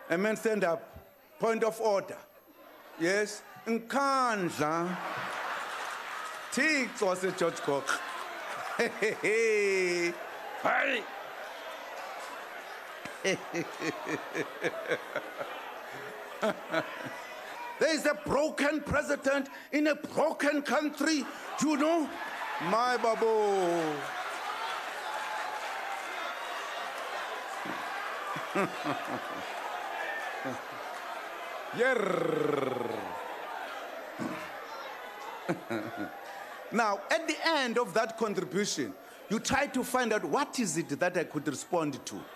A man stand up. Point of order. Yes. Nkandla. Thixo waseGeorge Cook. Hey. There is a broken president in a broken country. You know? My babo. Now, at the end of that contribution, you try to find out what is it that I could respond to.